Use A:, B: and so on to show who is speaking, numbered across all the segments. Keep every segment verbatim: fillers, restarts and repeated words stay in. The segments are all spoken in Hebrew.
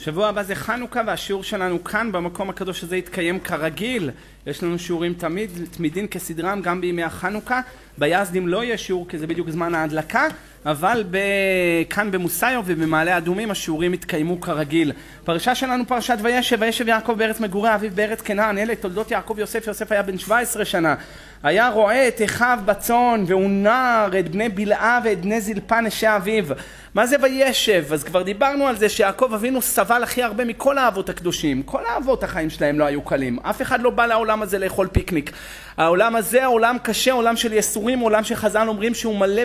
A: שבוע הבא זה חנוכה, והשיעור שלנו כאן במקום הקדוש הזה יתקיים כרגיל. יש לנו שיעורים תמיד, תמידין כסדרם, גם בימי החנוכה. ביזדים לא יהיה שיעור כי זה בדיוק זמן ההדלקה, אבל ב... כאן במוסיו ובמעלה אדומים השיעורים יתקיימו כרגיל. פרשה שלנו פרשת וישב, וישב יעקב בארץ מגורי אביו בארץ כנען. אלה תולדות יעקב יוסף. יוסף היה בן שבע עשרה שנה. היה רועה את אחיו בצאן, והוא נער את בני בלעה ואת בני זלפה נשי אביו. מה זה וישב? אז כבר דיברנו על זה שיעקב אבינו סבל הכי הרבה מכל האבות הקדושים. כל האבות החיים שלהם לא היו קלים. אף אחד לא בא לעולם הזה לאכול פיקניק. העולם הזה, העולם קשה, עולם של יסורים, עולם שחז"ל אומרים שהוא מלא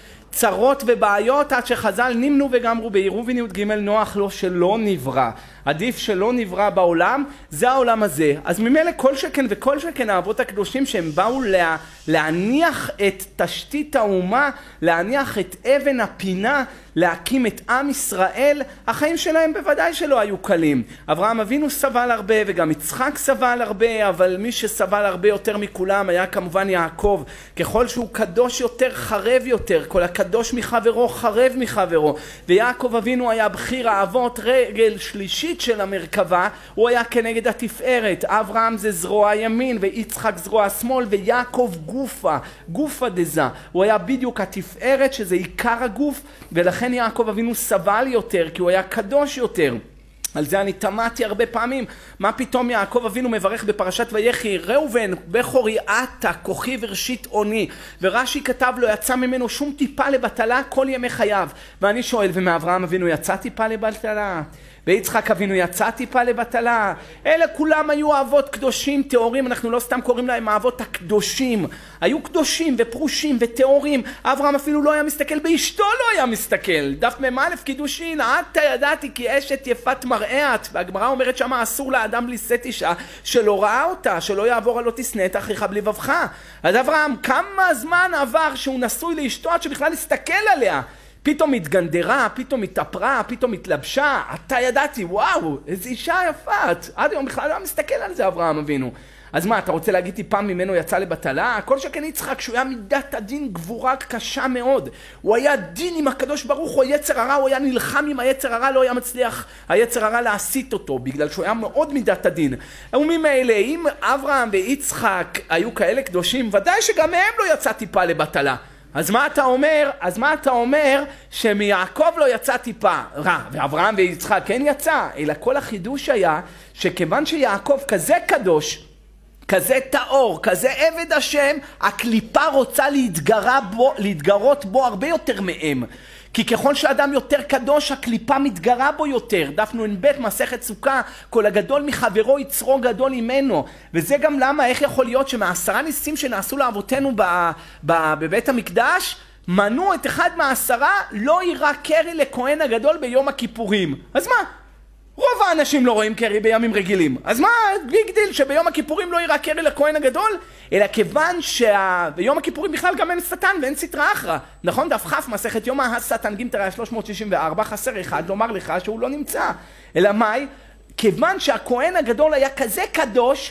A: בצרות ובעיות, עד שחז"ל נמנו וגמרו בעירובין י"ג נוח לו שלא נברא. עדיף שלא נברא בעולם, זה העולם הזה. אז ממילא כל שכן וכל שכן האבות הקדושים שהם באו לה, להניח את תשתית האומה, להניח את אבן הפינה, להקים את עם ישראל, החיים שלהם בוודאי שלא היו קלים. אברהם אבינו סבל הרבה וגם יצחק סבל הרבה, אבל מי שסבל הרבה יותר מכולם היה כמובן יעקב. ככל שהוא קדוש יותר חרב יותר, כל הקדוש מחברו חרב מחברו. ויעקב אבינו היה בחיר האבות, רגל שלישית של המרכבה, הוא היה כנגד התפארת. אברהם זה זרוע ימין ויצחק זרוע שמאל, ויעקב גופה, גופה דזה. הוא היה בדיוק התפארת שזה עיקר הגוף, ולכן יעקב אבינו סבל יותר כי הוא היה קדוש יותר. על זה אני תמעתי הרבה פעמים. מה פתאום יעקב אבינו מברך בפרשת ויחי, ראובן בכורי אתה כוחי וראשית אוני, ורש"י כתב לו יצא ממנו שום טיפה לבטלה כל ימי חייו. ואני שואל, ומאברהם אבינו יצא טיפה לבטלה? ויצחק אבינו יצא טיפה לבטלה? אלה כולם היו אבות קדושים טהורים. אנחנו לא סתם קוראים להם האבות הקדושים, היו קדושים ופרושים וטהורים. אברהם אפילו לא היה מסתכל באשתו, לא היה מסתכל. דף מ"א קידושין, עתה ידעתי כי אשת יפת מראה את. והגמרא אומרת שמה אסור לאדם לשאת אישה שלא ראה אותה, שלא יעבור על לא תשנא את אחיך בלבבך. אז אברהם כמה זמן עבר שהוא נשוי לאשתו עד שבכלל להסתכל עליה? פתאום התגנדרה, פתאום התאפרה, פתאום התלבשה. אתה ידעתי, וואו, איזו אישה יפת. עד היום בכלל לא מסתכל על זה אברהם אבינו. אז מה, אתה רוצה להגיד פעם ממנו יצא לבטלה? כל שכן יצחק, שהוא היה מידת הדין גבורה קשה מאוד. הוא היה דין עם הקדוש ברוך הוא, היצר הרע, הוא היה נלחם עם היצר הרע, לא היה מצליח היצר הרע להסית אותו, בגלל שהוא היה מאוד מידת הדין. וממילא, אם אברהם ויצחק היו כאלה קדושים, ודאי שגם מהם לא יצא טיפה לבטלה. אז מה אתה אומר? אז מה אתה אומר שמיעקב לא יצא טיפה רע, ואברהם ויצחק כן יצא? אלא כל החידוש היה שכיוון שיעקב כזה קדוש, כזה טהור, כזה עבד השם, הקליפה רוצה להתגרה בו, להתגרות בו הרבה יותר מהם. כי ככל שאדם יותר קדוש, הקליפה מתגרה בו יותר. דף נ"ב מסכת סוכה, כל הגדול מחברו יצרו גדול ממנו. וזה גם למה, איך יכול להיות שמעשרה ניסים שנעשו לאבותינו ב, ב, בבית המקדש, מנו את אחד מהעשרה, לא יירא קרי לכהן הגדול ביום הכיפורים. אז מה? רוב האנשים לא רואים קרי בימים רגילים. אז מה ביג דיל שביום הכיפורים לא יירא קרי לכהן הגדול? אלא כיוון שביום הכיפורים בכלל גם אין שטן ואין סטרא אחרא. נכון? דף כ' מסכת יומא השטן גימטריה שלוש מאות שישים וארבע, חסר אחד לומר לך שהוא לא נמצא. אלא מאי? כיוון שהכהן הגדול היה כזה קדוש,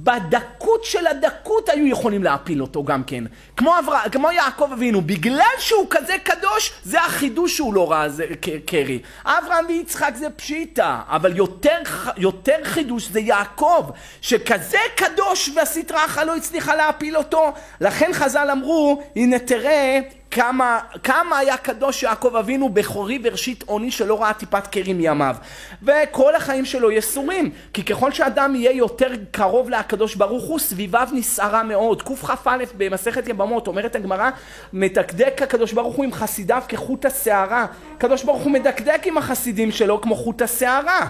A: בדקות של הדקות היו יכולים להפיל אותו גם כן. כמו, אברה, כמו יעקב אבינו, בגלל שהוא כזה קדוש, זה החידוש שהוא לא ראה זה, קרי. אברהם ויצחק זה פשיטה, אבל יותר, יותר חידוש זה יעקב, שכזה קדוש והסטרא אחרא לא הצליחה להפיל אותו. לכן חז"ל אמרו, הנה תראה, כמה, כמה היה קדוש יעקב אבינו בכורי וראשית אוני שלא ראה טיפת קרי מימיו. וכל החיים שלו יסורים, כי ככל שאדם יהיה יותר קרוב לקדוש ברוך הוא, סביביו נסערה מאוד. קכ"א במסכת יבמות אומרת הגמרא, מדקדק הקדוש ברוך הוא עם חסידיו כחוט השערה. הקדוש ברוך הוא מדקדק עם החסידים שלו כמו חוט השערה.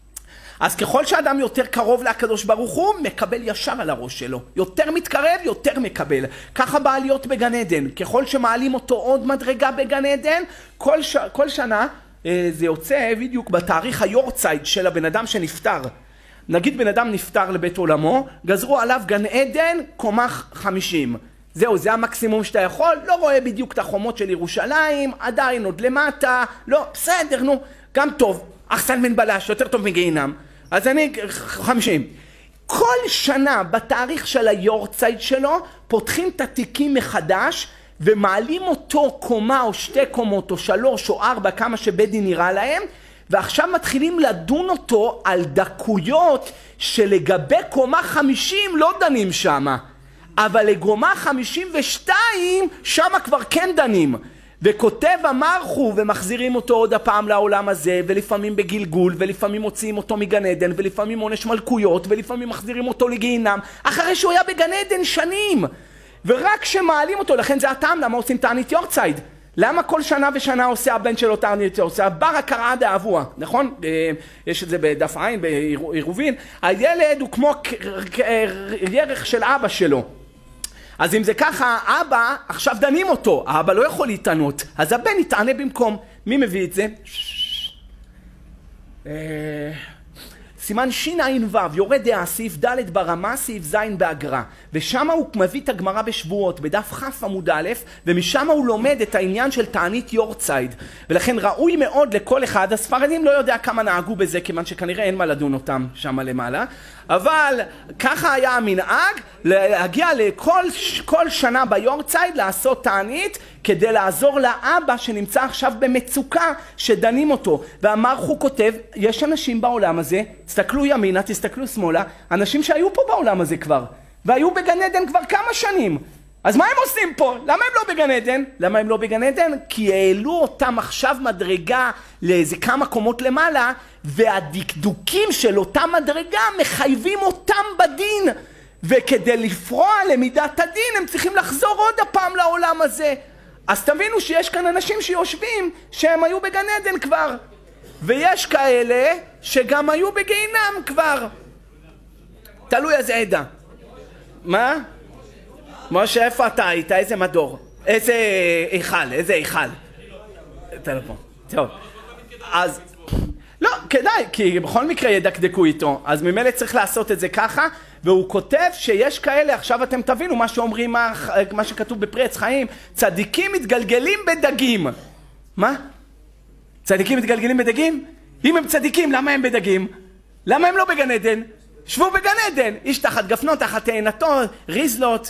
A: אז ככל שאדם יותר קרוב לקדוש ברוך הוא, מקבל ישר על הראש שלו. יותר מתקרב, יותר מקבל. ככה בא להיות בגן עדן. ככל שמעלים אותו עוד מדרגה בגן עדן, כל, ש... כל שנה אה, זה יוצא בדיוק בתאריך היורצייט של הבן אדם שנפטר. נגיד בן אדם נפטר לבית עולמו, גזרו עליו גן עדן קומה חמישים. זהו, זה המקסימום שאתה יכול. לא רואה בדיוק את החומות של ירושלים, עדיין עוד למטה. לא, בסדר, נו, גם טוב. אחסן בן בלש, יותר טוב מגיהינום. אז אני חמישים. כל שנה בתאריך של היורצייט שלו, פותחים את התיקים מחדש, ומעלים אותו קומה או שתי קומות או שלוש או ארבע, כמה שבית דין נראה להם,
B: ועכשיו מתחילים לדון אותו על דקויות שלגבי קומה חמישים לא דנים שמה, אבל לגומה חמישים ושתיים שמה כבר כן דנים. וכותב המרחו ומחזירים אותו עוד הפעם לעולם הזה, ולפעמים בגלגול, ולפעמים מוציאים אותו מגן עדן, ולפעמים עונש מלכויות, ולפעמים מחזירים אותו לגיהינם, אחרי שהוא היה בגן עדן שנים. ורק כשמעלים אותו, לכן זה הטעם למה עושים תענית יורצייט. למה כל שנה ושנה עושה הבן שלו תענית יורצייט? בר הקראה דאבוה, נכון? יש את זה בדף עין, בעירובין. הילד הוא כמו ירך של אבא שלו. אז אם זה ככה, אבא, עכשיו דנים אותו, האבא לא יכול להתענות, אז הבן יתענה במקום. מי מביא את זה? סימן שע"ו, יורד דעה, סעיף ד' ברמה, סעיף ז' בהגרא, ושם הוא מביא את הגמרא בשבועות, בדף כ' עמוד א', ומשם הוא לומד את העניין של תענית יורצייט, ולכן ראוי מאוד לכל אחד. הספרדים לא יודע כמה נהגו בזה, כיוון שכנראה אין מה לדון אותם שם למעלה, אבל ככה היה המנהג להגיע לכל כל שנה ביורצייט לעשות תענית, כדי לעזור לאבא שנמצא עכשיו במצוקה שדנים אותו. והמרחו כותב, יש אנשים בעולם הזה, תסתכלו ימינה, תסתכלו שמאלה, אנשים שהיו פה בעולם הזה כבר, והיו בגן עדן כבר כמה שנים. אז מה הם עושים פה? למה הם לא בגן עדן? למה הם לא בגן עדן? כי העלו אותם עכשיו מדרגה לאיזה כמה קומות למעלה, והדקדוקים של אותה מדרגה מחייבים אותם בדין. וכדי לפרוע למידת הדין הם צריכים לחזור עוד הפעם לעולם הזה. אז תבינו שיש כאן אנשים שיושבים שהם היו בגן עדן כבר, ויש כאלה שגם היו בגיהינם כבר. תלוי איזה עדה. מה? משה, איפה אתה היית? איזה מדור? איזה איכל? איזה איכל? אתה לא פה. טוב. אז... לא, כדאי, כי בכל מקרה ידקדקו איתו. אז ממילא צריך לעשות את זה ככה, והוא כותב שיש כאלה, עכשיו אתם תבינו מה שאומרים, מה, מה שכתוב בפרי עץ חיים, צדיקים מתגלגלים בדגים. מה? צדיקים מתגלגלים בדגים? אם הם צדיקים, למה הם בדגים? למה הם לא בגן עדן? שבו בגן עדן, איש תחת גפנו, תחת תאנתו, ריזלות,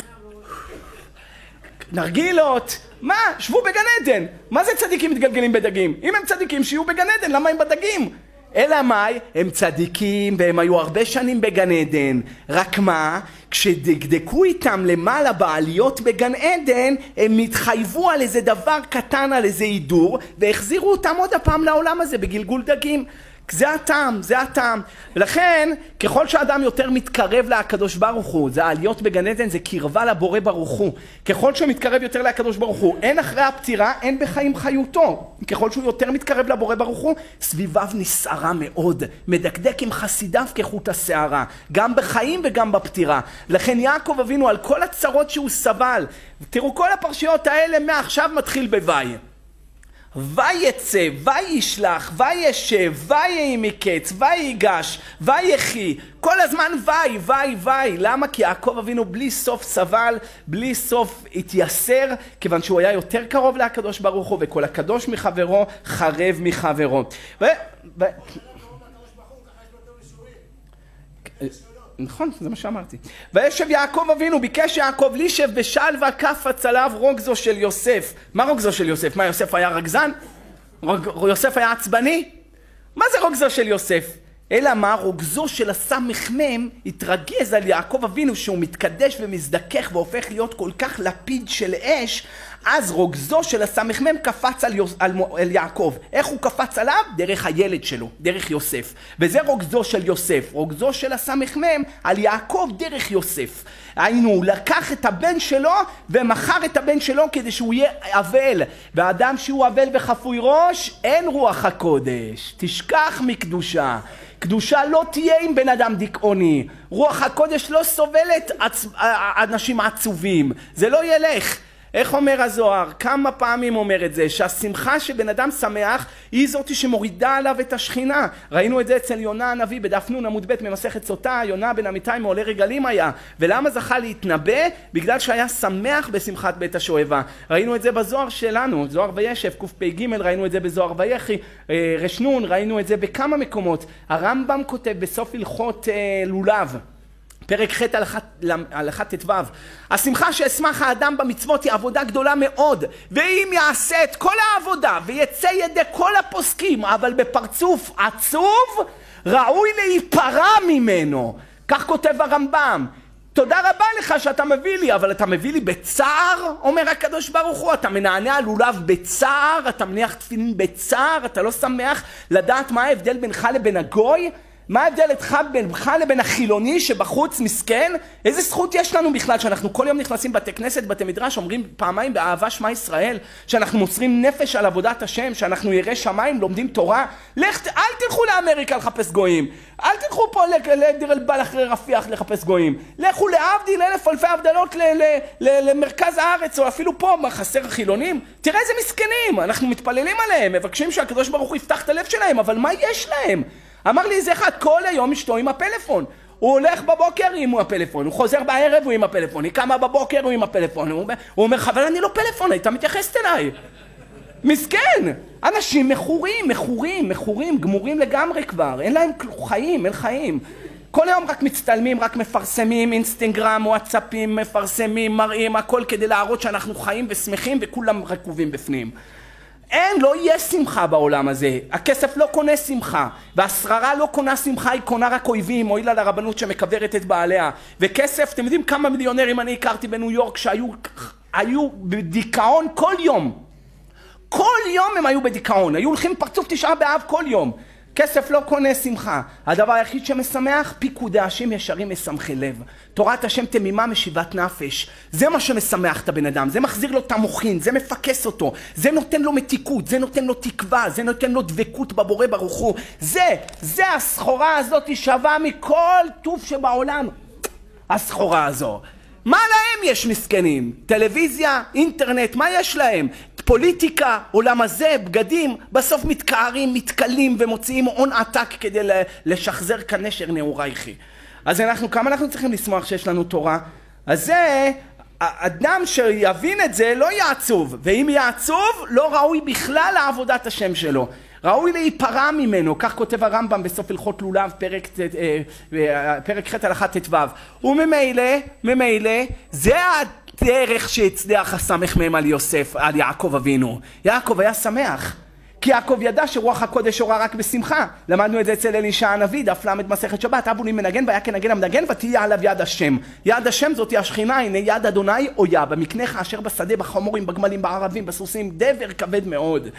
B: נרגילות, מה? שבו בגן עדן. מה זה צדיקים מתגלגלים בדגים? אם הם צדיקים שיהיו בגן עדן, למה הם בדגים? אלא מאי? הם צדיקים והם היו הרבה שנים בגן עדן. רק מה? כשדקדקו איתם למעלה בעליות בגן עדן, הם התחייבו על איזה דבר קטן, על איזה הידור, והחזירו אותם עוד הפעם לעולם הזה בגלגול דגים. זה הטעם, זה הטעם. ולכן, ככל שאדם יותר מתקרב לקדוש ברוך הוא, זה העליות בגן עדן, זה קרבה לבורא ברוך הוא. ככל שהוא מתקרב יותר לקדוש ברוך הוא, אין אחרי הפטירה, אין בחיים חיותו. ככל שהוא יותר מתקרב לבורא ברוך הוא, סביביו נסערה מאוד, מדקדק עם חסידיו כחוט השערה, גם בחיים וגם בפטירה. לכן יעקב אבינו, על כל הצרות שהוא סבל, תראו כל הפרשיות האלה מעכשיו מתחיל בוואי. ויצא, וישלח, וישב, ויהי מקץ, ויגש, ויחי, כל הזמן וי, וי, וי. למה? כי יעקב אבינו בלי סוף סבל, בלי סוף התייסר, כיוון שהוא היה יותר קרוב לקדוש ברוך הוא, וכל הקדוש מחברו חרב מחברו. ו... ו... נכון, זה מה שאמרתי. וישב יעקב אבינו, ביקש יעקב לישב בשלווה, קפץ עליו רוגזו של יוסף. מה רוגזו של יוסף? מה, יוסף היה רגזן? יוסף היה עצבני? מה זה רוגזו של יוסף? אלא מה? רוגזו של הסמ"ם התרגז על יעקב אבינו שהוא מתקדש ומזדכך והופך להיות כל כך לפיד של אש, אז רוגזו של הסמ"ם קפץ על, יוס, על, על יעקב. איך הוא קפץ עליו? דרך הילד שלו, דרך יוסף. וזה רוגזו של יוסף. רוגזו של הסמ"ם על יעקב דרך יוסף. היינו, הוא לקח את הבן שלו ומכר את הבן שלו כדי שהוא יהיה אבל. והאדם שהוא אבל וחפוי ראש, אין רוח הקודש. תשכח מקדושה. קדושה לא תהיה עם בן אדם דיכאוני. רוח הקודש לא סובלת עצ... אנשים עצובים. זה לא ילך. איך אומר הזוהר? כמה פעמים אומר את זה? שהשמחה שבן אדם שמח היא זאת שמורידה עליו את השכינה. ראינו את זה אצל יונה הנביא בדף נון עמוד ב' ממסכת סוטה. יונה בן אמיתי מעולי רגלים היה. ולמה זכה להתנבא? בגלל שהיה שמח בשמחת בית השואבה. ראינו את זה בזוהר שלנו, זוהר וישב, קפ"ג, ראינו את זה בזוהר ויחי, רש נון, ראינו את זה בכמה מקומות. הרמב"ם כותב בסוף הלכות לולב, פרק ח' הלכה ט"ו. השמחה שאשמח האדם במצוות היא עבודה גדולה מאוד, ואם יעשה את כל העבודה ויצא ידי כל הפוסקים, אבל בפרצוף עצוב, ראוי להיפרע ממנו. כך כותב הרמב"ם. תודה רבה לך שאתה מביא לי, אבל אתה מביא לי בצער, אומר הקדוש ברוך הוא. אתה מנענע על לולב בצער, אתה מניח תפילין בצער, אתה לא שמח לדעת מה ההבדל בינך לבין הגוי? מה ההבדל בינך לבין החילוני שבחוץ מסכן? איזה זכות יש לנו בכלל שאנחנו כל יום נכנסים בתי כנסת, בתי מדרש, אומרים פעמיים באהבה שמע ישראל, שאנחנו מוסרים נפש על עבודת השם, שאנחנו יראי שמיים, לומדים תורה? לך, אל תלכו לאמריקה לחפש גויים, אל תלכו פה לדיר אל בל אחרי רפיח לחפש גויים, לכו להבדיל אלף אלפי הבדלות למרכז הארץ, או אפילו פה חסר החילונים. תראה איזה מסכנים, אנחנו מתפללים עליהם, מבקשים שהקדוש ברוך הוא יפתח את הלב שלהם, אבל מה יש להם? אמר לי איזה אחד, כל היום אשתו עם הפלאפון. הוא הולך בבוקר עם הפלאפון, הוא חוזר בערב הוא עם הפלאפון, היא קמה בבוקר הוא עם הפלאפון. הוא, הוא אומר, חבל אני לא פלאפון, היית מתייחסת אליי. מסכן. אנשים מכורים, מכורים, מכורים, גמורים לגמרי כבר. אין להם חיים, אין חיים. כל היום רק מצטלמים, רק מפרסמים, אינסטגרם, וואטסאפים, מפרסמים, מראים, הכל כדי להראות שאנחנו חיים ושמחים וכולם רקובים בפנים. אין, לא יהיה שמחה בעולם הזה. הכסף לא קונה שמחה, והשררה לא קונה שמחה, היא קונה רק אויבים, הועילה לרבנות שמקברת את בעליה. וכסף, אתם יודעים כמה מיליונרים אני הכרתי בניו יורק שהיו היו בדיכאון כל יום. כל יום הם היו בדיכאון, היו הולכים פרצוף תשעה באב כל יום. כסף לא קונה שמחה. הדבר היחיד שמשמח, פיקודי השם ישרים משמחי לב. תורת השם תמימה משיבת נפש. זה מה שמשמח את הבן אדם, זה מחזיר לו את המוחין, זה מפקס אותו, זה נותן לו מתיקות, זה נותן לו תקווה, זה נותן לו דבקות בבורא ברוך הוא. זה, זה הסחורה הזאת שווה מכל טוב שבעולם. הסחורה הזו. מה להם יש מסכנים? טלוויזיה, אינטרנט, מה יש להם? פוליטיקה, עולם הזה, בגדים, בסוף מתקערים, מתקלים ומוציאים הון עתק כדי לשחזר כנשר נעורייכי. אז אנחנו, כמה אנחנו צריכים לשמוח שיש לנו תורה? אז זה, אדם שיבין את זה לא יעצוב, ואם יעצוב לא ראוי בכלל לעבודת השם שלו. ראוי להיפרע ממנו, כך כותב הרמב"ם בסוף הלכות לולב, פרק, פרק ח' הלכה ט"ו. וממילא, ממילא, זה הדרך שהצליח הסמך מהם על יוסף, על יעקב אבינו. יעקב היה שמח, כי יעקב ידע שרוח הקודש הורה רק בשמחה. למדנו את זה אצל אלישע הנביא, דף למד מסכת שבת, אבו לי מנגן והיה כנגן המנגן ותהיה עליו יד השם. יד השם זאת היא השכינה, הנה יד אדוני אויה, במקנך אשר בשדה, בחמורים, בגמלים, בערבים, בסוסים, דבר כבד מאוד.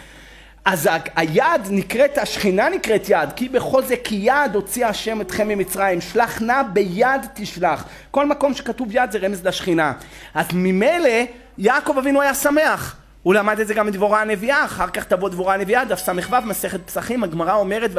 B: אז היד נקראת, השכינה נקראת יד, כי בכל זה כי יד הוציא השם אתכם ממצרים, שלח נא ביד תשלח. כל מקום שכתוב יד זה רמז לשכינה. אז ממילא יעקב אבינו היה שמח. הוא למד את זה גם מדבורה הנביאה, אחר כך תבוא דבורה הנביאה, דף סמ"ו, מסכת פסחים, הגמרא אומרת,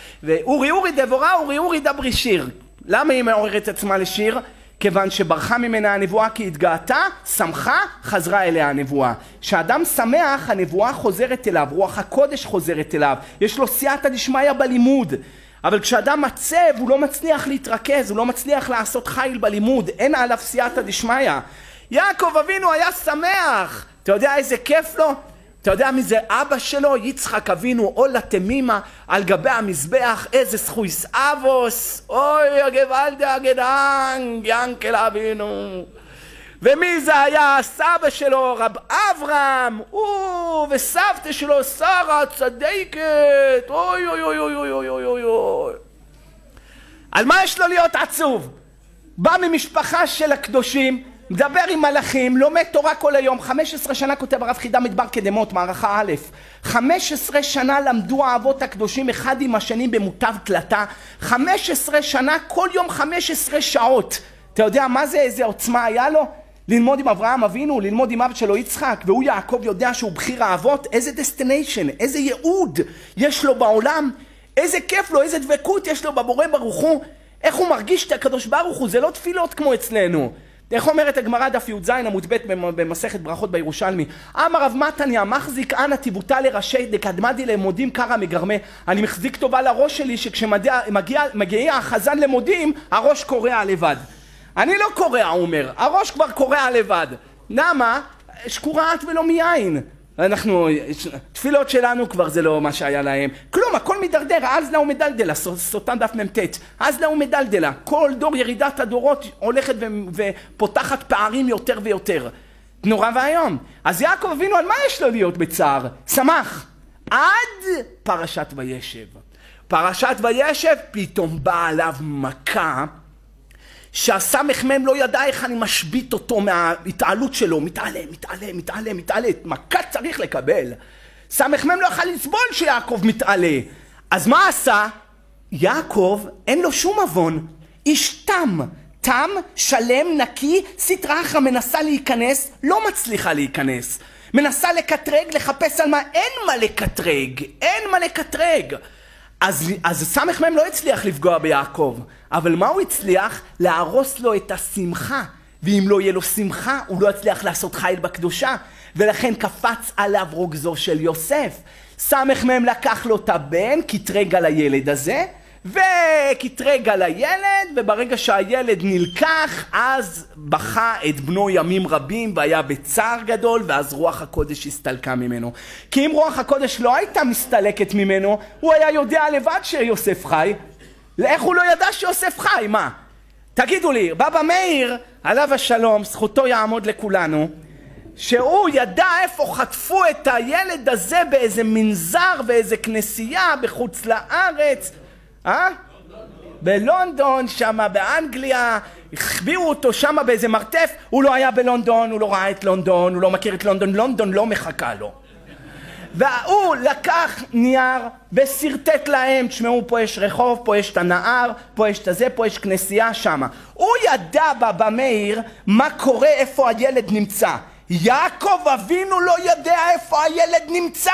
B: ואורי אורי דבורה, אורי אורי דברי שיר. למה היא מעוררת עצמה לשיר? כיוון שברחה ממנה הנבואה כי התגאתה, שמחה, חזרה אליה הנבואה. כשאדם שמח, הנבואה חוזרת אליו, רוח הקודש חוזרת אליו, יש לו סייעתא דשמיא בלימוד. אבל כשאדם מצב, הוא לא מצליח להתרכז, הוא לא מצליח לעשות חיל בלימוד, אין עליו סייעתא דשמיא. יעקב אבינו היה שמח. אתה יודע איזה כיף לו? אתה יודע מי זה אבא שלו? יצחק אבינו, עולה תמימה, על גבי המזבח, איזה סחויס אבוס, אוי הגוואלדי הגדנג, ינקל אבינו. ומי זה היה? סבא שלו, רב אברהם, הוא וסבתא שלו, שרה צדיקת, אוי אוי אוי אוי אוי אוי אוי אוי. על מה יש לו להיות עצוב? בא ממשפחה של הקדושים, מדבר עם מלאכים, לומד תורה כל היום. חמש עשרה שנה כותב הרב חידה מדבר קדמות, מערכה א', חמש עשרה שנה למדו האבות הקדושים אחד עם השני במוטב תלתה. חמש עשרה שנה, כל יום חמש עשרה שעות. אתה יודע מה זה, איזה עוצמה היה לו? ללמוד עם אברהם אבינו, ללמוד עם אבא שלו יצחק, והוא יעקב יודע שהוא בחיר האבות. איזה דסטיניישן, איזה ייעוד יש לו בעולם, איזה כיף לו, איזה דבקות יש לו בבורא ברוך הוא. איך הוא מרגיש את הקדוש ברוך הוא? זה לא תפילות כמו אצלנו. איך אומרת הגמרא דף י"ז עמוד ב' במסכת ברכות בירושלמי? אמר רב מתניה, מחזיק אנא תיבוטה לראשי דקדמדי למודים קרא מגרמה. אני מחזיק טובה לראש שלי שכשמגיע החזן למודים הראש קורע לבד. אני לא קורע, הוא אומר, הראש כבר קורע לבד. למה? שקורעת ולא מיין. אנחנו, תפילות שלנו כבר זה לא מה שהיה להם. כלום, הכל מדרדר, אז לה ומדלדלה, סוטן דף ממתת. אז לה ומדלדלה. כל דור ירידת הדורות הולכת ופותחת פערים יותר ויותר. נורא והיום. אז יעקב אבינו, על מה יש לו להיות בצער? שמח. עד פרשת וישב. פרשת וישב, פתאום באה עליו מכה, שהסמך מם לא ידע איך אני משבית אותו מההתעלות שלו, מתעלה, מתעלה, מתעלה, מתעלה, מכה צריך לקבל. סמך מם לא יכל לסבול שיעקב מתעלה. אז מה עשה? יעקב אין לו שום אבון, איש תם, תם, שלם, נקי, סטרה אחרא מנסה להיכנס, לא מצליחה להיכנס. מנסה לקטרג, לחפש על מה, אין מה לקטרג, אין מה לקטרג. אז, אז סמך מהם לא הצליח לפגוע ביעקב, אבל מה הוא הצליח? להרוס לו את השמחה, ואם לא יהיה לו שמחה, הוא לא הצליח לעשות חיל בקדושה, ולכן קפץ עליו רוגזו של יוסף. סמך מהם לקח לו את הבן, קטרג על הילד הזה, וקטרג על הילד, וברגע שהילד נלקח, אז בכה את בנו ימים רבים, והיה בצער גדול, ואז רוח הקודש הסתלקה ממנו. כי אם רוח הקודש לא הייתה מסתלקת ממנו, הוא היה יודע לבד שיוסף חי. איך הוא לא ידע שיוסף חי? מה? תגידו לי, בבא מאיר, עליו השלום, זכותו יעמוד לכולנו, שהוא ידע איפה חטפו את הילד הזה באיזה מנזר, באיזה כנסייה, בחוץ לארץ, אה? בלונדון, שמה באנגליה, החביאו אותו שמה באיזה מרתף, הוא לא היה בלונדון, הוא לא ראה את לונדון, הוא לא מכיר את לונדון, לונדון לא מחכה לו. והוא לקח נייר וסרטט להם, תשמעו, פה יש רחוב, פה יש את הנהר, פה יש את הזה, פה יש כנסייה שמה. הוא ידע בבא מאיר מה קורה, איפה הילד נמצא. יעקב אבינו לא יודע איפה הילד נמצא.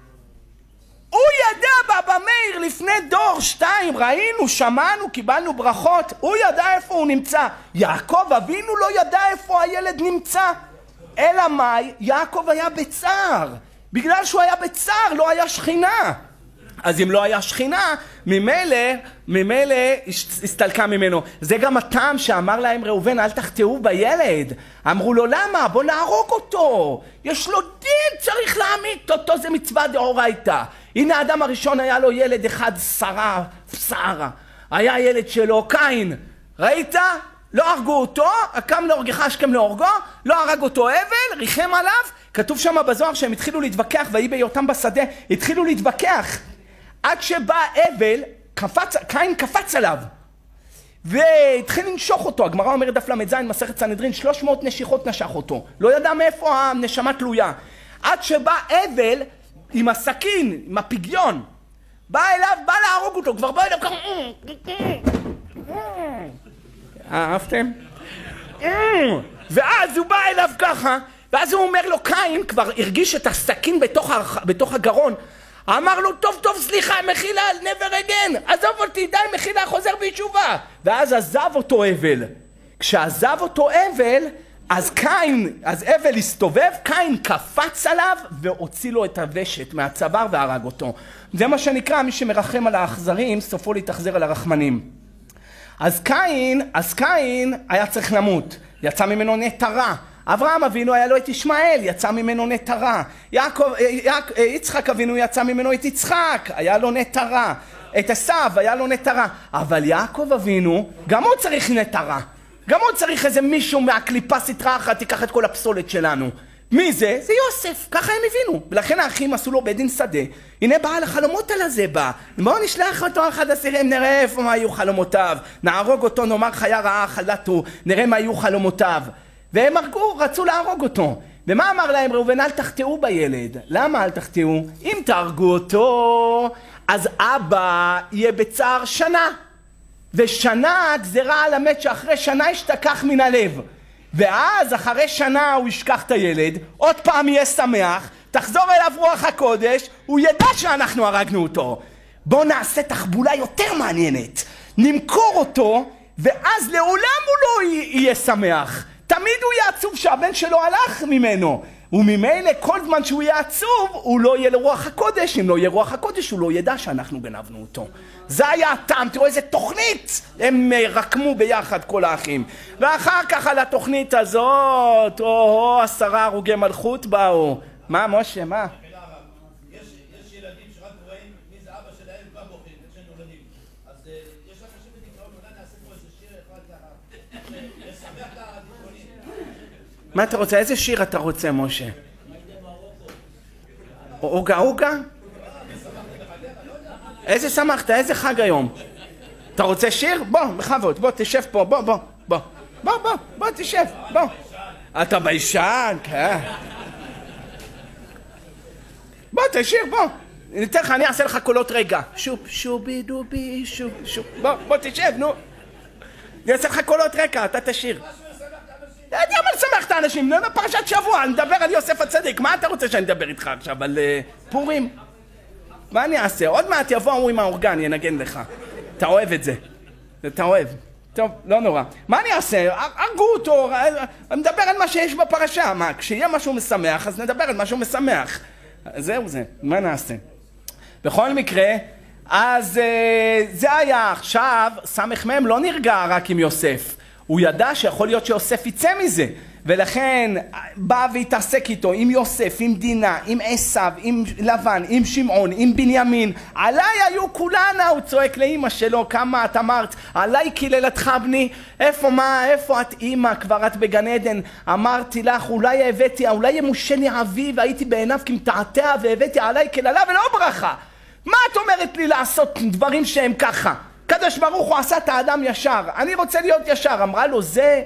B: הוא ידע בבא מאיר לפני דור שתיים, ראינו, שמענו, קיבלנו ברכות, הוא ידע איפה הוא נמצא. יעקב אבינו לא ידע איפה הילד נמצא. אלא מאי? יעקב היה בצער. בגלל שהוא היה בצער, לא היה שכינה. אז אם לא היה שכינה, ממילא, ממילא הסתלקה ממנו. זה גם הטעם שאמר להם ראובן, אל תחטאו בילד. אמרו לו, למה? בוא נהרוג אותו. יש לו דין, צריך להמית אותו, זה מצווה דאורייתא. הנה האדם הראשון היה לו ילד אחד, שרה, שרה. היה ילד שלו, קין. ראית? לא הרגו אותו, הקם להורגך השכם להורגו, לא הרג אותו אבל, ריחם עליו. כתוב שם בזוהר שהם התחילו להתווכח, ויהי בהיותם בשדה, התחילו להתווכח. עד שבא אבל, קפץ, קין קפץ עליו, והתחיל לנשוך אותו. הגמרא אומרת דף למד זין, מסכת סנהדרין, שלוש מאות נשיכות נשך אותו. לא ידע מאיפה הנשמה תלויה. עד שבא אבל, עם הסכין, עם הפגיון, בא אליו, בא להרוג אותו, כבר בא אליו ככה. אהבתם? ואז הוא בא אליו ככה, ואז הוא אומר לו, קין כבר הרגיש את הסכין בתוך, בתוך הגרון, אמר לו, טוב טוב סליחה, מחילה, never again, עזוב אותי, די מחילה, חוזר בתשובה. ואז עזב אותו אבל. כשעזב אותו אבל, אז קין, אז אבל הסתובב, קין קפץ עליו והוציא לו את הוושט מהצוואר והרג אותו. זה מה שנקרא, מי שמרחם על האכזרים, סופו להתאכזר על הרחמנים. אז קין, אז קין היה צריך למות, יצא ממנו נטרה. אברהם אבינו היה לו את ישמעאל, יצא ממנו נטרה. יעקב, יעק, יצחק אבינו יצא ממנו את יצחק, היה לו נטרה. את עשיו היה לו נטרה. אבל יעקב אבינו, גם הוא צריך נטרה. גם הוא צריך איזה מישהו מהקליפה סטרה אחת, תיקח את כל הפסולת שלנו. מי זה? זה יוסף, ככה הם הבינו. ולכן האחים עשו לו בית דין שדה. הנה בעל החלומות על הזה בא. בואו נשלח אותו אחד הסירים, נראה איפה מה היו חלומותיו. נהרוג אותו, נאמר חיה רעה חלתו, נראה מה היו חלומותיו. והם הרגו, רצו להרוג אותו. ומה אמר להם ראובן? אל תחטאו בילד. למה אל תחטאו? אם תהרגו אותו, אז אבא יהיה בצער שנה. ושנה גזרה על המת שאחרי שנה ישתכח מן הלב. ואז אחרי שנה הוא ישכח את הילד, עוד פעם יהיה שמח, תחזור אליו רוח הקודש, הוא ידע שאנחנו הרגנו אותו. בואו נעשה תחבולה יותר מעניינת. נמכור אותו, ואז לעולם הוא לא יהיה שמח. תמיד הוא יהיה עצוב שהבן שלו הלך ממנו. וממילא כל זמן שהוא יהיה עצוב, הוא לא יהיה לרוח הקודש. אם לא יהיה רוח הקודש, הוא לא ידע שאנחנו גנבנו אותו. זה היה הטעם, תראו איזה תוכנית הם רקמו ביחד כל האחים. ואחר כך על התוכנית הזאת, או, או עשרה הרוגי מלכות באו.
A: מה, משה, מה?
C: יש ילדים שרק רואים מי זה אבא שלהם כבר בוכים, כשהם נולדים. אז יש לך חשיב בדיכאון, אולי נעשה פה איזה שיר אחד ככה, לשמח את הדיכאונים.
A: מה אתה רוצה? איזה שיר אתה רוצה, משה? אוגה אוגה? איזה שמחת? איזה חג היום? אתה רוצה שיר? בוא, בכבוד, בוא, תשב פה, בוא, בוא, בוא, בוא, בוא, בוא, תשב, בוא. אתה ביישן, כן. בוא, תשיר, בוא. ניתן לך, אני אעשה לך קולות רגע. שוב, שובי דובי, שוב, שוב. בוא, בוא, תשב, נו. אני אעשה לך קולות רגע, אתה תשיר. אתה יודע מה לשמח את האנשים, פרשת שבוע, אני מדבר על יוסף הצדיק. מה אתה רוצה שאני אדבר איתך עכשיו, על פורים? מה אני אעשה? עוד מעט יבוא הוא עם האורגן, ינגן לך. אתה אוהב את זה. אתה אוהב. טוב, לא נורא. מה אני אעשה? הרגו אותו, אני מדבר על מה שיש בפרשה. מה, כשיהיה משהו משמח, אז נדבר על משהו משמח. זהו זה, מה נעשה? בכל מקרה, אז זה היה. עכשיו, סמך מם לא נרגע רק עם יוסף. הוא ידע שיכול להיות שיוסף יצא מזה. ולכן בא והתעסק איתו עם יוסף, עם דינה, עם עשיו, עם לבן, עם שמעון, עם בנימין. עליי היו כולנה, הוא צועק לאמא שלו, כמה את אמרת, עליי קיללתך בני, איפה מה, איפה את אמא, כבר את בגן עדן, אמרתי לך, אולי הבאתי, אולי ימושני אבי והייתי בעיניו כמתעתע והבאתי עליי קללה ולא ברכה. מה את אומרת לי לעשות דברים שהם ככה? קדוש ברוך הוא עשה את האדם ישר, אני רוצה להיות ישר. אמרה לו, זה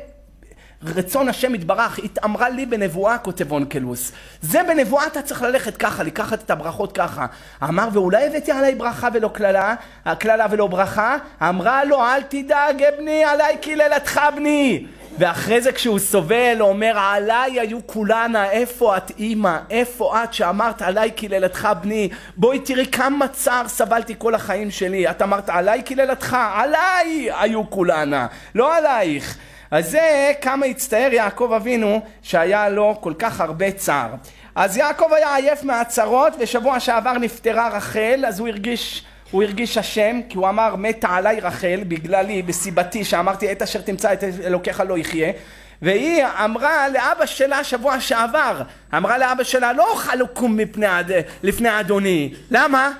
A: רצון השם יתברך, התאמרה לי בנבואה, כותב אונקלוס. זה בנבואה אתה צריך ללכת ככה, לקחת את הברכות ככה. אמר, ואולי הבאתי עליי ברכה ולא קללה, קללה ולא ברכה. אמרה לו, אל תדאג בני, עליי קללתך בני. ואחרי זה כשהוא סובל, הוא אומר, עליי היו כולנה, איפה את אמא, איפה את שאמרת עליי קללתך בני, בואי תראי כמה צער סבלתי כל החיים שלי, את אמרת עליי קללתך, עליי היו כולנה, לא עלייך. אז זה כמה הצטער יעקב אבינו שהיה לו כל כך הרבה צער. אז יעקב היה עייף מהצרות, ושבוע שעבר נפטרה רחל, אז הוא הרגיש... הוא הרגיש השם, כי הוא אמר, מתה עליי רחל, בגללי, בסיבתי, שאמרתי, את אשר תמצא את אלוקיך לא יחיה. והיא אמרה לאבא שלה שבוע שעבר, אמרה לאבא שלה, לא אוכל לקום מפני, לפני אדוני. למה?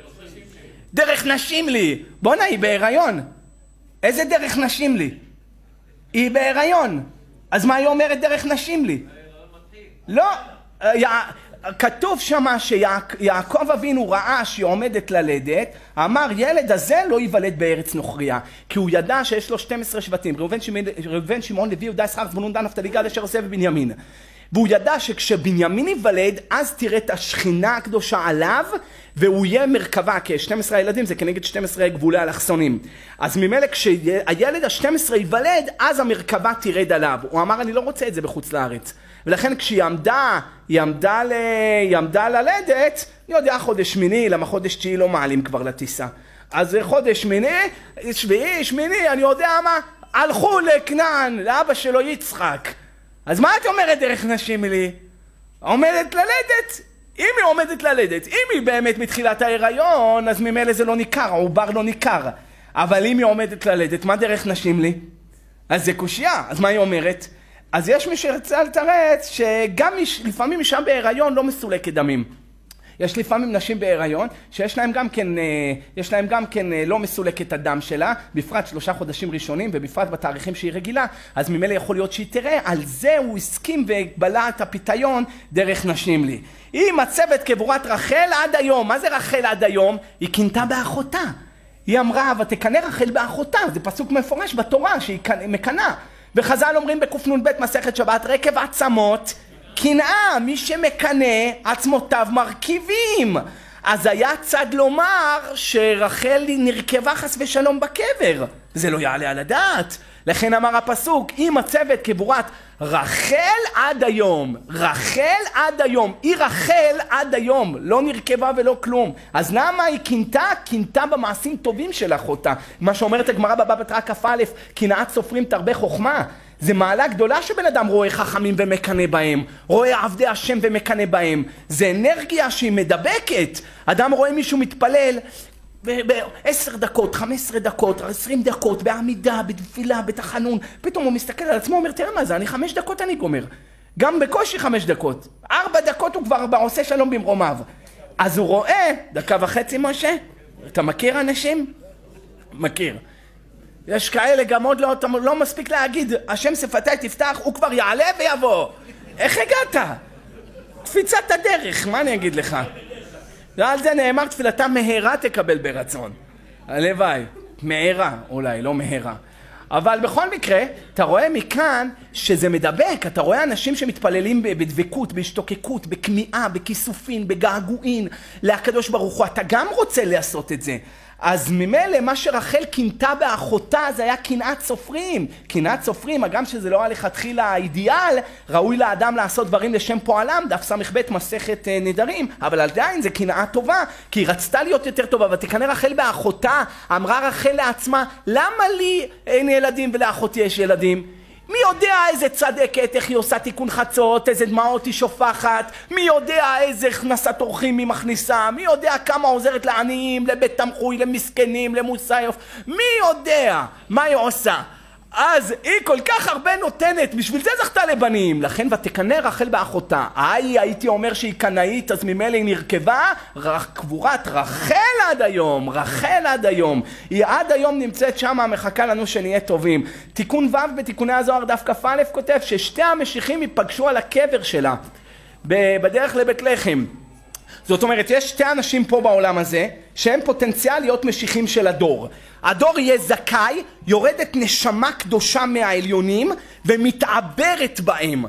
A: דרך נשים לי. בונה, היא בהיריון. איזה דרך נשים לי? היא בהיריון. אז מה היא אומרת דרך נשים לי? לא. כתוב שמה שיעקב אבינו ראה שהיא עומדת ללדת, אמר ילד הזה לא ייוולד בארץ נוכריה, כי הוא ידע שיש לו שנים עשר שבטים, ראובן, שמעון, לוי, יהודה, יששכר, זבולון, דן, נפתלי, גד, אשר, יוסף ובנימין. והוא ידע שכשבנימין ייוולד, אז תראה את השכינה הקדושה עליו, והוא יהיה מרכבה, כי-שנים עשר ילדים זה כנגד שנים עשר גבולי אלכסונים. אז ממילא כשהילד ה-שנים עשר ייוולד, אז המרכבה תרד עליו. הוא אמר, אני לא רוצה את זה בחוץ לארץ. ולכן כשהיא עמדה, היא עמדה, ל... היא עמדה ללדת, אני יודע, חודש שמיני, למה חודש תשיעי לא מעלים כבר לטיסה. אז חודש שמיני, שביעי, שמיני, אני יודע מה, הלכו לכנען, לאבא שלו יצחק. אז מה את אומרת דרך נשים לי? עומדת ללדת? אם היא עומדת ללדת, אם היא באמת מתחילת ההיריון, אז ממילא זה לא ניכר, העובר לא ניכר. אבל אם היא עומדת ללדת, מה דרך נשים לי? אז זה קושיה, אז מה היא אומרת? אז יש מי שרצה לתרץ שגם לפעמים אישה בהיריון לא מסולקת דמים. יש לפעמים נשים בהיריון שיש להם גם כן, יש להם גם כן לא מסולקת הדם שלה, בפרט שלושה חודשים ראשונים ובפרט בתאריכים שהיא רגילה, אז ממילא יכול להיות שהיא תראה, על זה הוא הסכים ובלע את הפיתיון דרך נשים לי. היא מצבת קבורת רחל עד היום. מה זה רחל עד היום? היא קינתה באחותה. היא אמרה, ותקנא רחל באחותה, זה פסוק מפורש בתורה שהיא מקנה. וחז"ל אומרים בקנ"ב מסכת שבת, רקב עצמות, קנאה, מי שמקנא עצמותיו מרכיבים. אז היה צד לומר שרחל נרכבה חס ושלום בקבר. זה לא יעלה על הדעת. לכן אמר הפסוק, היא מצבת קבורת רחל עד היום. רחל עד היום. היא רחל עד היום. לא נרכבה ולא כלום. אז למה היא קינתה? קינתה במעשים טובים של אחותה. מה שאומרת הגמרא בבבא בתרא כ"א, קנאת סופרים תרבה חוכמה. זה מעלה גדולה שבן אדם רואה חכמים ומקנא בהם, רואה עבדי השם ומקנא בהם. זה אנרגיה שהיא מדבקת. אדם רואה מישהו מתפלל ב-עשר דקות, חמש עשרה דקות, עשרים דקות, בעמידה, בתפילה, בתחנון. פתאום הוא מסתכל על עצמו, אומר, תראה מה זה, אני חמש דקות אני גומר. גם בקושי חמש דקות. ארבע דקות
B: דקות הוא כבר עושה שלום במרומיו. אז הוא רואה, דקה וחצי משה, אתה מכיר אנשים? מכיר. יש כאלה גם עוד לא, לא מספיק להגיד, השם שפתי תפתח, הוא כבר יעלה ויבוא. איך הגעת? קפיצת הדרך, מה אני אגיד לך? ועל זה נאמר תפילתה מהרה תקבל ברצון. הלוואי, מהרה אולי, לא מהרה. אבל בכל מקרה, אתה רואה מכאן שזה מדבק, אתה רואה אנשים שמתפללים בדבקות, בהשתוקקות, בכמיעה, בכיסופין, בגעגועין, להקדוש ברוך הוא, אתה גם רוצה לעשות את זה. אז ממילא מה שרחל קינתה באחותה זה היה קנאת סופרים. קנאת סופרים, הגם שזה לא היה לכתחילה האידיאל, ראוי לאדם לעשות דברים לשם פועלם, דף סמך ב' מסכת נדרים, אבל עדיין זה קנאה טובה, כי היא רצתה להיות יותר טובה, ותקנא רחל באחותה, אמרה רחל לעצמה, למה לי אין ילדים ולאחותי יש ילדים? מי יודע איזה צדקת, איך היא עושה תיקון חצות, איזה דמעות היא שופחת, מי יודע איזה הכנסת אורחים היא מכניסה, מי יודע כמה עוזרת לעניים, לבית תמחוי, למסכנים, למוסייף, מי יודע מה היא עושה. אז היא כל כך הרבה נותנת, בשביל זה זכתה לבנים, לכן ותקנא רחל באחותה. היי, הייתי אומר שהיא קנאית, אז ממילא היא נרכבה, קבורת רחל עד היום, רחל עד היום. היא עד היום נמצאת שם, מחכה לנו שנהיה טובים. תיקון ו' בתיקוני הזוהר דף כ"א כותב ששתי המשיחים ייפגשו על הקבר שלה, בדרך לבית לחם. זאת אומרת, יש שתי אנשים פה בעולם הזה, שהם פוטנציאל להיות משיחים של הדור. הדור יהיה זכאי, יורדת נשמה קדושה מהעליונים, ומתעברת בהם.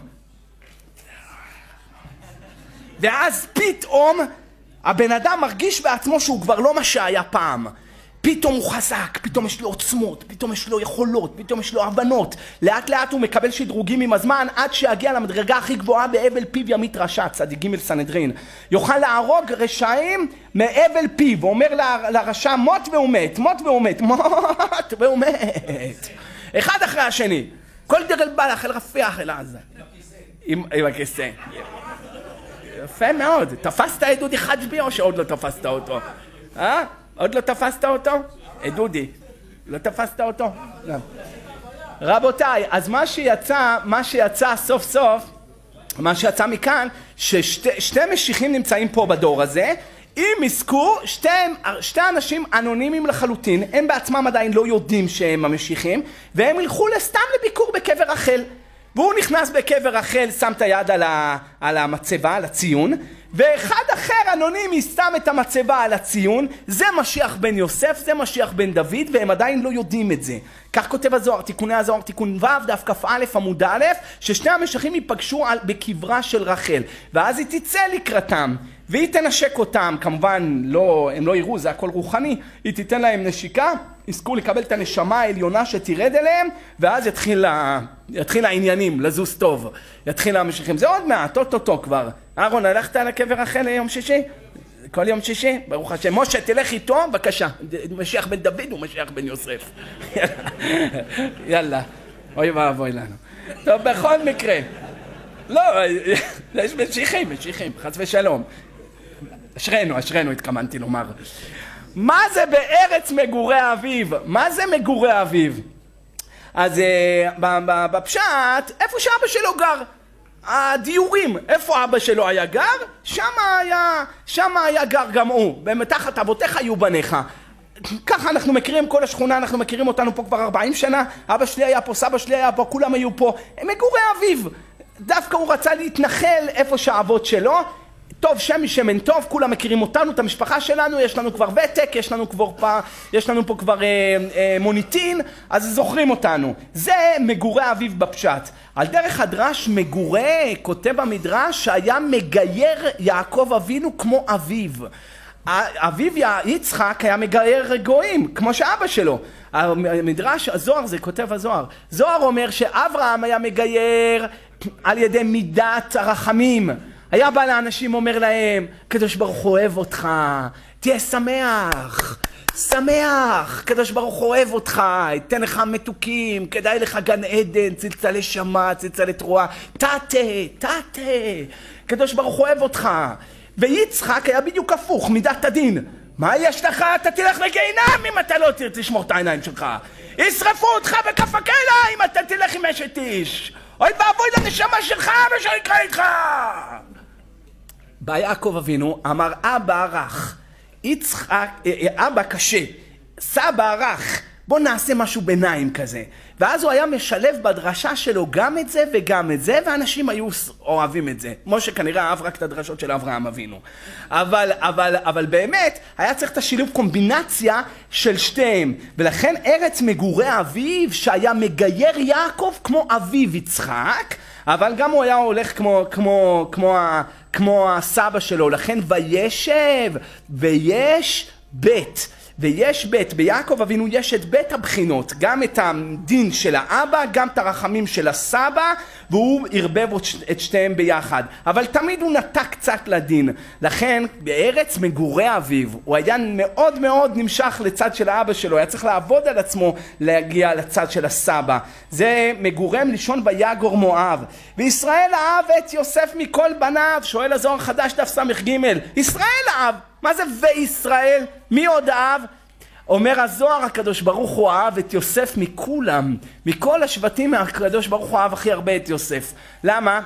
B: ואז פתאום, הבן אדם מרגיש בעצמו שהוא כבר לא מה שהיה פעם. פתאום הוא חזק, פתאום יש לו עוצמות, פתאום יש לו יכולות, פתאום יש לו הבנות. לאט לאט הוא מקבל שדרוגים עם הזמן, עד שיגיע למדרגה הכי גבוהה בהבל פיו ימית רשע, צדיק ג' סנהדרין. יוכל להרוג רשעים מהבל פיו, ואומר לרשע מות והוא מת, מות והוא מת, מות והוא מת. אחד אחרי השני. כל דרל בלח אל רפיח אל עזה. עם הכיסא. יפה מאוד. תפסת את דודי חג'בי או שעוד לא תפסת אותו? אה? עוד לא תפסת אותו? דודי, לא תפסת אותו? לא. רבותיי, אז מה שיצא, מה שיצא סוף סוף, מה שיצא מכאן, ששתי משיחים נמצאים פה בדור הזה, אם יזכו, שתי, שתי אנשים אנונימיים לחלוטין, הם בעצמם עדיין לא יודעים שהם המשיחים, והם ילכו לסתם לביקור בקבר רחל. והוא נכנס בקבר רחל, שם את היד על, ה, על המצבה, על הציון, ואחד אחר אנונימי שם את המצבה על הציון, זה משיח בן יוסף, זה משיח בן דוד, והם עדיין לא יודעים את זה. כך כותב הזוהר, תיקוני הזוהר, תיקון ו' דף כ"א עמוד א', ששני המשכים ייפגשו על, בקברה של רחל, ואז היא תצא לקראתם, והיא תנשק אותם, כמובן לא, הם לא יראו, זה הכל רוחני, היא תיתן להם נשיקה, יזכו לקבל את הנשמה העליונה שתירד אליהם, ואז יתחיל, ה... יתחיל העניינים, לזוז טוב, יתחיל המשכים. זה עוד מעט, אוטוטו כבר. אהרון, הלכת על הקבר רחל ליום שישי? כל יום שישי? ברוך השם. משה, תלך איתו, בבקשה. משיח בן דוד הוא משיח בן יוסף. יאללה. אוי ואבוי לנו. טוב, בכל מקרה. לא, יש משיחים, משיחים, חס ושלום. אשרנו, אשרנו התכוונתי לומר. מה זה בארץ מגורי אביו? מה זה מגורי אביו? אז בפשט, איפה שאבא שלו גר? הדיורים, איפה אבא שלו היה גר? שמה היה, שמה היה גר גם הוא. ומתחת אבותיך היו בניך. ככה אנחנו מכירים כל השכונה, אנחנו מכירים אותנו פה כבר ארבעים שנה. אבא שלי היה פה, סבא שלי היה פה, כולם היו פה. הם מגורי אביו. דווקא הוא רצה להתנחל איפה שהאבות שלו. טוב, שם משמן טוב, כולם מכירים אותנו, את המשפחה שלנו, יש לנו כבר ותק, יש לנו, כבר פה, יש לנו פה כבר אה, אה, מוניטין, אז זוכרים אותנו. זה מגורי אביו בפשט. על דרך הדרש מגורי, כותב המדרש, שהיה מגייר יעקב אבינו כמו אביו. אביו יצחק היה מגייר גויים, כמו שאבא שלו. המדרש, הזוהר, זה כותב הזוהר. זוהר אומר שאברהם היה מגייר על ידי מידת הרחמים. היה בא לאנשים, אומר להם, קדוש ברוך הוא אוהב אותך, תהיה שמח, שמח, קדוש ברוך הוא אוהב אותך, ייתן לך מתוקים, כדאי לך גן עדן, צלצלי שמה, צלצלי תרועה, תתה, תתה, קדוש ברוך הוא אוהב אותך. ויצחק היה בדיוק הפוך, מידת הדין. מה יש לך? אתה תלך לגיהינום אם אתה לא תשמור את העיניים שלך. ישרפו אותך בכף הקלע אם אתה תלך עם אשת איש. אוי ואבוי לנשמה שלך ושיקרא איתך. בא יעקב אבינו, אמר אבא רך, יצחק, אבא קשה, סבא רך, בוא נעשה משהו ביניים כזה. ואז הוא היה משלב בדרשה שלו גם את זה וגם את זה, ואנשים היו אוהבים את זה. כמו שכנראה אהב רק את הדרשות של אברהם אבינו. אבל, אבל, אבל באמת, היה צריך את השילוב קומבינציה של שתיהם. ולכן ארץ מגורי אביו, שהיה מגייר יעקב כמו אביו יצחק, אבל גם הוא היה הולך כמו, כמו, כמו, כמו הסבא שלו. לכן וישב, ויש בית. ויש בית, ביעקב אבינו יש את בית הבחינות, גם את הדין של האבא, גם את הרחמים של הסבא, והוא ערבב את שתיהם ביחד. אבל תמיד הוא נטע קצת לדין. לכן, בארץ מגורי אביו, הוא היה מאוד מאוד נמשך לצד של האבא שלו, היה צריך לעבוד על עצמו להגיע לצד של הסבא. זה מגורם לישון ויגור מואב. וישראל אהב את יוסף מכל בניו, שואל הזוהר חדש דף סמך ג' ישראל אהב. מה זה וישראל? מי עוד אהב? אומר הזוהר הקדוש ברוך הוא אהב את יוסף מכולם. מכל השבטים הקדוש ברוך הוא אהב הכי הרבה את יוסף. למה?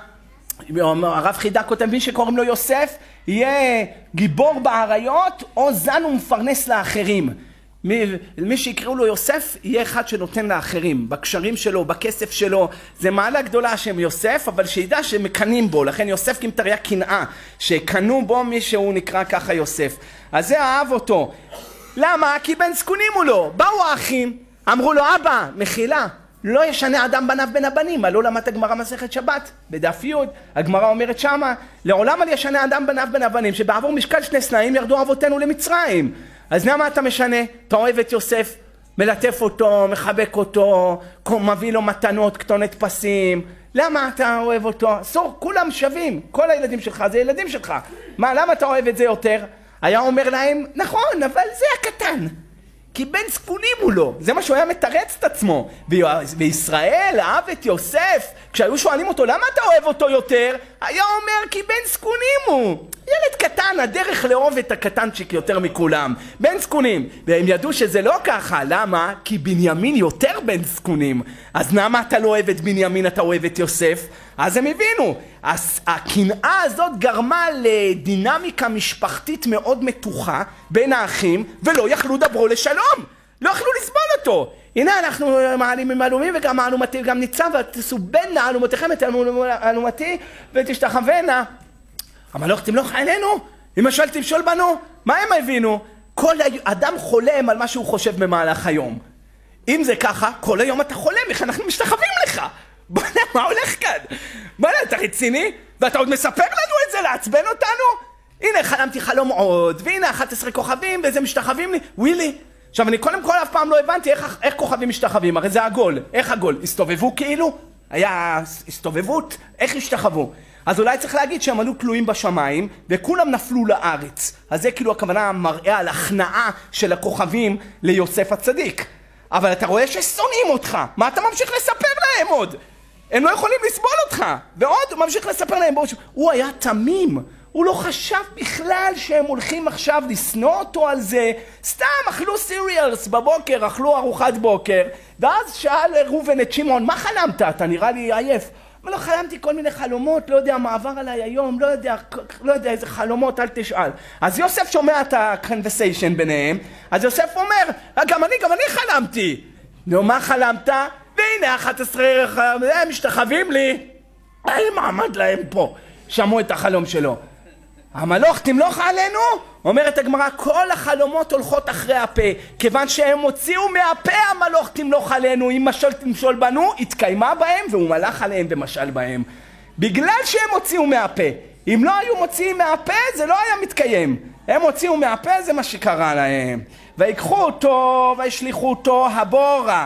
B: הרב חידה כותב, מי שקוראים לו יוסף יהיה גיבור באריות או זן ומפרנס לאחרים. מי, מי שיקראו לו יוסף יהיה אחד שנותן לאחרים, בקשרים שלו, בכסף שלו. זה מעלה גדולה שם יוסף, אבל שידע שמקנים בו. לכן יוסף כמתריה קנאה, שקנו בו מי שהוא נקרא ככה יוסף. אז זה אהב אותו. למה? כי בן זקונים הוא לו. באו האחים, אמרו לו, אבא, מחילה, לא ישנה אדם בניו בין הבנים. לא למדת הגמרא מסכת שבת, בדף י' הגמרא אומרת שמה, לעולם על ישנה אדם בניו בין הבנים, שבעבור משקל שני סנאים ירדו אבותינו למצרים. אז למה אתה משנה? אתה אוהב את יוסף, מלטף אותו, מחבק אותו, מביא לו מתנות, כתונת פסים. למה אתה אוהב אותו? אסור, כולם שווים, כל הילדים שלך זה ילדים שלך. מה, למה אתה אוהב את זה יותר? היה אומר להם, נכון, אבל זה הקטן. כי בן זקונים הוא לו. זה מה שהוא היה מתרץ את עצמו. וישראל אהב את יוסף. כשהיו שואלים אותו, למה אתה אוהב אותו יותר? היה אומר, כי בן זקונים הוא. ילד קטן, הדרך לאהוב את הקטנצ'יק יותר מכולם. בן זקונים. והם ידעו שזה לא ככה. למה? כי בנימין יותר בן זקונים. אז למה אתה לא אוהב את בנימין, אתה אוהב את יוסף? אז הם הבינו. אז הקנאה הזאת גרמה לדינמיקה משפחתית מאוד מתוחה בין האחים, ולא יכלו דברו לשלום. לא יכלו לסבול אותו. הנה אנחנו מעלים עם אלומים וגם מעלומתי וגם ניצב, ותעשו בין נעלומתיכם את אלומתי ותשתחוונה. המלוך תמלוך עלינו, אם משל תמשול בנו. מה הם הבינו? כל אדם חולם על מה שהוא חושב במהלך היום. אם זה ככה, כל היום אתה חולם, איך אנחנו משתחווים לך. בוא נראה, מה הולך כאן? בוא נראה, אתה רציני? ואתה עוד מספר לנו את זה, לעצבן אותנו? הנה, חלמתי חלום עוד, והנה אחד עשרה כוכבים, וזה משתחווים לי. ווילי. עכשיו, אני קודם כל אף פעם לא הבנתי איך, איך כוכבים משתחווים, הרי זה עגול. איך עגול? הסתובבו כאילו? היה הסתובבות? איך השתחוו? אז אולי צריך להגיד שהם עלו תלויים בשמיים, וכולם נפלו לארץ. אז זה כאילו הכוונה מראה על הכנעה של הכוכבים ליוסף הצדיק. אבל אתה רואה ששונאים אותך. מה אתה ממשיך לספר להם עוד? הם לא יכולים לסבול אותך. ועוד הוא ממשיך לספר להם. הוא היה תמים. הוא לא חשב בכלל שהם הולכים עכשיו לסנוע אותו על זה. סתם אכלו סיריאלס בבוקר, אכלו ארוחת בוקר. ואז שאל רובן את שמעון, מה חלמת? אתה נראה לי עייף. אבל לא חלמתי כל מיני חלומות, לא יודע מה עבר עליי היום, לא יודע, לא יודע איזה חלומות, אל תשאל. אז יוסף שומע את ה-conversation ביניהם, אז יוסף אומר, גם אני, גם אני חלמתי. נו, מה חלמת? והנה, אחת עשרה, הם משתחווים לי. אין מעמד להם פה. שמעו את החלום שלו. המלוך תמלוך עלינו? אומרת הגמרא, כל החלומות הולכות אחרי הפה, כיוון שהם הוציאו מהפה המלוך תמלוך עלינו, אם משל תמשול בנו, התקיימה בהם והוא מלך עליהם ומשל בהם. בגלל שהם הוציאו מהפה. אם לא היו מוציאים מהפה, זה לא היה מתקיים. הם הוציאו מהפה, זה מה שקרה להם. ויקחו אותו וישליחו אותו הבורה.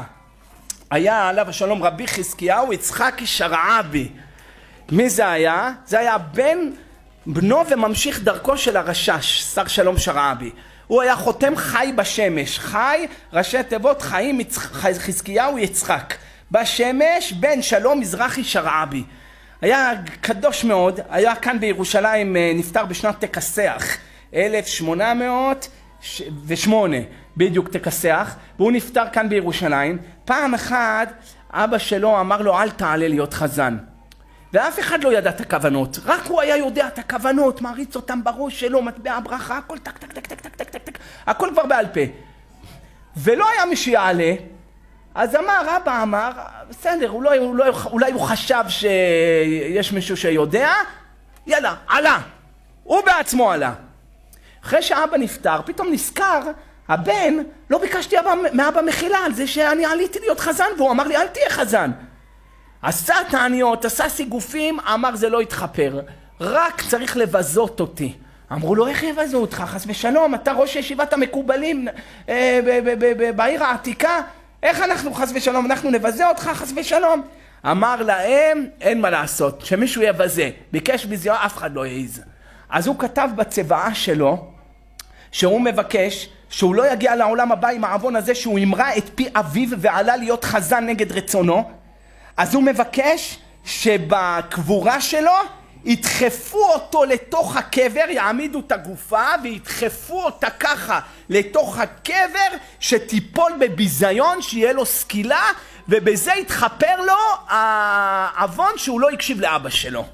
B: היה עליו השלום רבי חזקיהו יצחקי שרעבי. מי זה היה? זה היה בן בנו וממשיך דרכו של הרשש, שר שלום שרעבי. הוא היה חותם חי בשמש. חי, ראשי תיבות חיים, חזקיהו יצחק. בשמש, בן שלום מזרחי שרעבי. היה קדוש מאוד, היה כאן בירושלים, נפטר בשנת תקסח, אלף שמונה מאות ושמונה, בדיוק תקסח, והוא נפטר כאן בירושלים. פעם אחת אבא שלו אמר לו, אל תעלה להיות חזן. ואף אחד לא ידע את הכוונות, רק הוא היה יודע את הכוונות, מעריץ אותם בראש שלו, מטבע ברכה, הכל טק טק טק טק טק טק טק טק, הכל כבר בעל פה. ולא היה מי שיעלה, אז אמר, אבא אמר, בסדר, אולי, אולי, אולי הוא חשב שיש מישהו שיודע, יאללה, עלה, הוא בעצמו עלה. אחרי שאבא נפטר, פתאום נזכר, הבן, לא ביקשתי אבא, מאבא מחילה על זה שאני עליתי להיות חזן, והוא אמר לי, אל תהיה חזן. עשה תעניות, עשה סיגופים, אמר זה לא יתחפר, רק צריך לבזות אותי. אמרו לו, איך יבזו אותך? חס ושלום, אתה ראש ישיבת המקובלים אה, בעיר העתיקה, איך אנחנו חס ושלום, אנחנו נבזה אותך חס ושלום? אמר להם, אין מה לעשות, שמישהו יבזה, ביקש ביזיון, אף אחד לא יעיז. אז הוא כתב בצבעה שלו, שהוא מבקש שהוא לא יגיע לעולם הבא עם העוון הזה שהוא אמרה את פי אביו ועלה להיות חזן נגד רצונו. אז הוא מבקש שבקבורה שלו ידחפו אותו לתוך הקבר, יעמידו את הגופה וידחפו אותה ככה לתוך הקבר, שתיפול בביזיון, שיהיה לו סקילה, ובזה יתחפר לו העוון שהוא לא הקשיב לאבא שלו.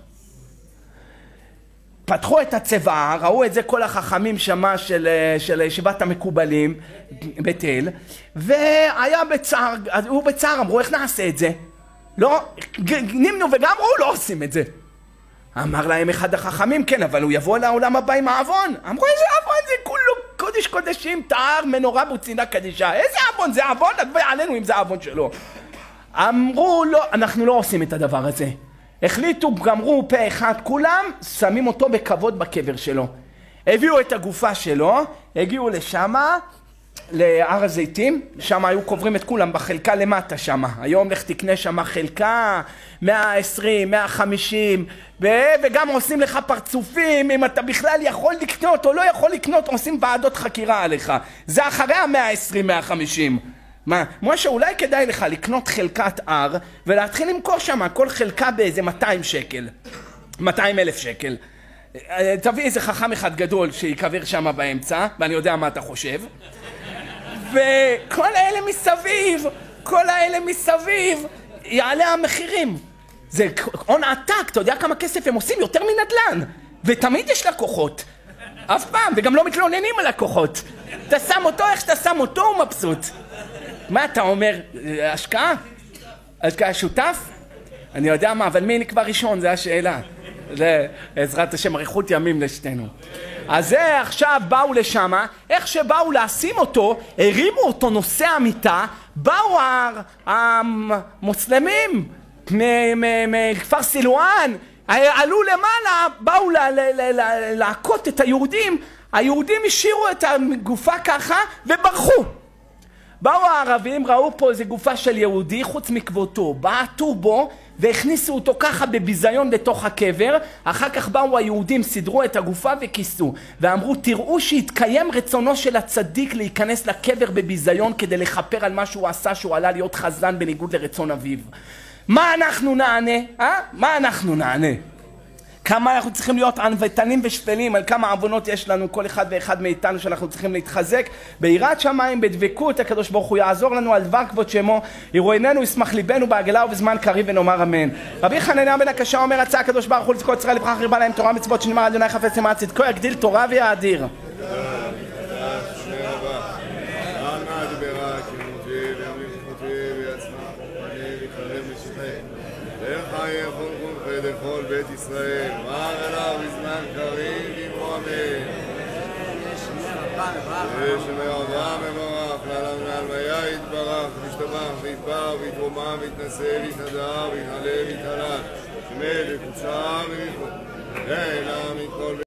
B: פתחו את הצבעה, ראו את זה כל החכמים שמה של, של ישיבת המקובלים בתל, והיה בצער, הוא בצער, אמרו איך נעשה את זה? לא, נמנו וגם הוא לא עושים את זה. אמר להם אחד החכמים, כן, אבל הוא יבוא לעולם הבא עם העוון. אמרו, איזה עוון זה? כולו קודש קודשים, תאר, מנורה בוצינה קדישה. איזה עוון? זה עוון? נדבר עלינו אם זה עוון שלו. אמרו, לא, אנחנו לא עושים את הדבר הזה. החליטו, גמרו פה אחד כולם, שמים אותו בכבוד בקבר שלו. הביאו את הגופה שלו, הגיעו לשמה, להר הזיתים, שם היו קוברים את כולם בחלקה למטה שם. היום לך תקנה שם חלקה, מאה ועשרים, מאה וחמישים, וגם עושים לך פרצופים, אם אתה בכלל יכול לקנות או לא יכול לקנות, עושים ועדות חקירה עליך. זה אחרי ה-מאה ועשרים, מאה וחמישים. מה, משה, אולי כדאי לך לקנות חלקת הר, ולהתחיל למכור שם כל חלקה באיזה מאתיים שקל. מאתיים אלף שקל. תביא איזה חכם אחד גדול שיקבר שם באמצע, ואני יודע מה אתה חושב. וכל האלה מסביב, כל האלה מסביב, יעלה המחירים. זה הון עתק, אתה יודע כמה כסף הם עושים? יותר מנדלן. ותמיד יש לקוחות. אף פעם, וגם לא מתלוננים על לקוחות. אתה שם אותו, איך שאתה שם אותו, הוא מבסוט. מה אתה אומר? השקעה? השקעה שותף? אני יודע מה, אבל מי נקבע ראשון? זה השאלה. זה עזרת השם, אריכות ימים לשתינו. אז זה עכשיו באו לשם, איך שבאו לשים אותו, הרימו אותו נושא המיטה, באו המוסלמים מכפר סילואן, עלו למעלה, באו להכות את היהודים, היהודים השאירו את הגופה ככה וברחו. באו הערבים, ראו פה איזה גופה של יהודי חוץ מכבודו, בעטו בו והכניסו אותו ככה בביזיון לתוך הקבר. אחר כך באו היהודים, סידרו את הגופה וכיסו ואמרו, תראו שהתקיים רצונו של הצדיק להיכנס לקבר בביזיון כדי לכפר על מה שהוא עשה, שהוא עלה להיות חזן בניגוד לרצון אביו. מה אנחנו נענה? אה? מה אנחנו נענה? כמה אנחנו צריכים להיות ענוותנים ושפלים, על כמה עוונות יש לנו כל אחד ואחד מאיתנו שאנחנו צריכים להתחזק ביראת שמיים, בדבקות. הקדוש ברוך הוא יעזור לנו על דבר כבוד שמו, יראו עינינו, ישמח ליבנו בעגלה ובזמן קריב ונאמר אמן. רבי חנניה בן הקשה אומר, רצה הקדוש ברוך הוא לזכות ישראל לברכה הרבה להם תורה מצוות שנאמר אדוני חפץ למען צדקו יגדיל תורה ויאדיר.
D: לכל בית ישראל, מר עליו בזמן קריב עמו אמן. ושמי אברהם מבורך, לעולם ועלמיה יתברך, וישתבח ויתבר ויתרומם ויתנשא ויתהדר ויתעלה ויתעלה, שמי לקודשה וריחו, אלא מכל